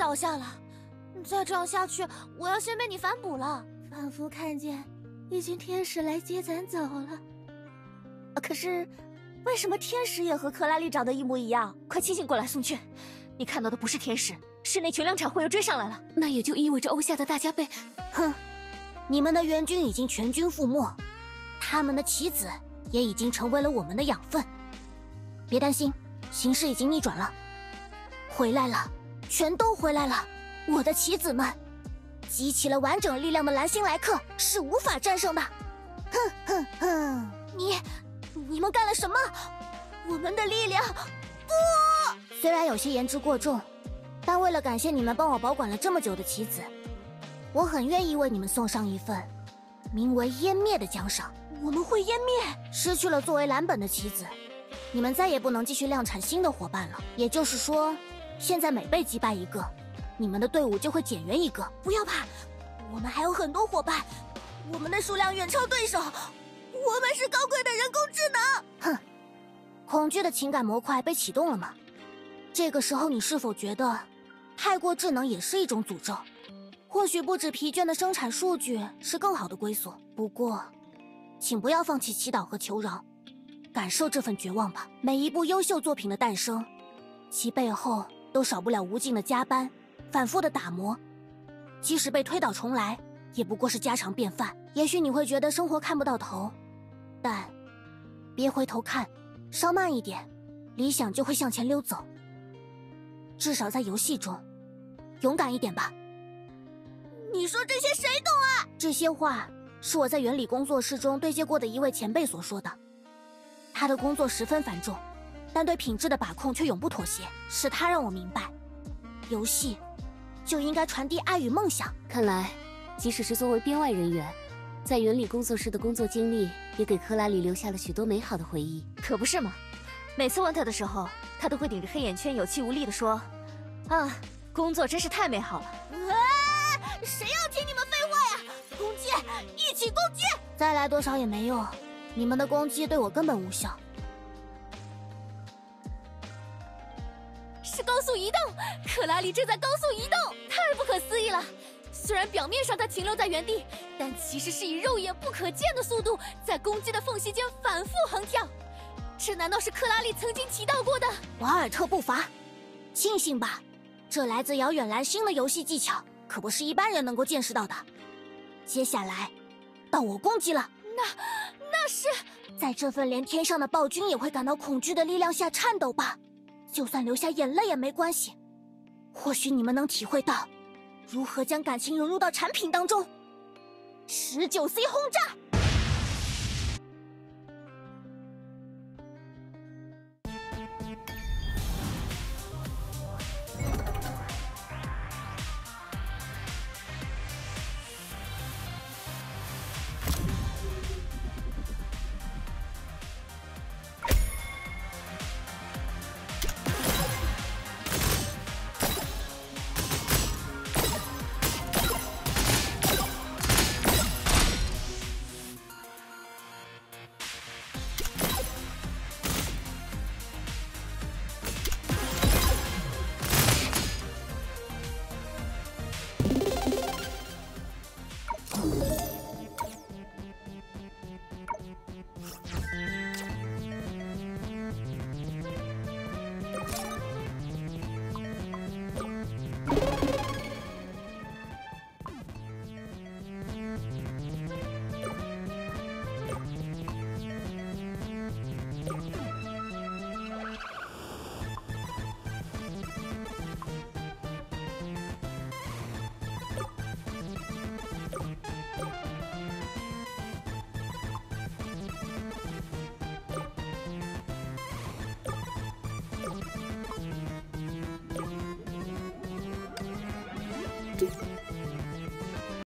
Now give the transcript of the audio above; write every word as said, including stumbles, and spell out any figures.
倒下了，再这样下去，我要先被你反哺了。 仿佛看见已经天使来接咱走了。 可是，为什么天使也和克拉丽长得一模一样？快清醒过来，宋雀，你看到的不是天使，是那群量产货又追上来了。 那也就意味着欧夏的大家被…… 哼，你们的援军已经全军覆没，他们的棋子也已经成为了我们的养分。别担心，形势已经逆转了，回来了，全都回来了。我的棋子们，集齐了完整力量的蓝星来客是无法战胜的。哼哼哼， 你，你们干了什么？我们的力量……不！ 虽然有些言之过重，但为了感谢你们帮我保管了这么久的棋子，我很愿意为你们送上一份名为湮灭的奖赏。 我们会湮灭？ 失去了作为蓝本的棋子，你们再也不能继续量产新的伙伴了。也就是说，现在每被击败一个，你们的队伍就会减员一个。 不要怕，我们还有很多伙伴，我们的数量远超对手，我们是高贵的人工智能。 哼，恐惧的情感模块被启动了吗？这个时候你是否觉得太过智能也是一种诅咒？或许不止疲倦的生产数据是更好的归宿，不过请不要放弃祈祷和求饶，感受这份绝望吧。每一部优秀作品的诞生，其背后都少不了无尽的加班，反复的打磨，即使被推倒重来，也不过是家常便饭。也许你会觉得生活看不到头，但别回头看，稍慢一点，理想就会向前溜走。至少在游戏中，勇敢一点吧。 你说这些谁懂啊？ 这些话是我在原理工作室中对接过的一位前辈所说的。他的工作十分繁重，但对品质的把控却永不妥协，是他让我明白，游戏就应该传递爱与梦想。 看来，即使是作为编外人员，在原理工作室的工作经历，也给克拉里留下了许多美好的回忆。 可不是吗？每次问他的时候，他都会顶着黑眼圈，有气无力地说：“啊，工作真是太美好了。”啊！谁要听你们废话呀？攻击！一起攻击！ 再来多少也没用，你们的攻击对我根本无效。 是高速移动，克拉里正在高速移动，太不可思议了。虽然表面上他停留在原地，但其实是以肉眼不可见的速度在攻击的缝隙间反复横跳。这难道是克拉里曾经提到过的瓦尔特步伐？庆幸吧，这来自遥远蓝星的游戏技巧可不是一般人能够见识到的。接下来到我攻击了。 那那是在这份连天上的暴君也会感到恐惧的力量下颤抖吧。就算流下眼泪也没关系，或许你们能体会到如何将感情融入到产品当中。十九 C 轰炸！ 对。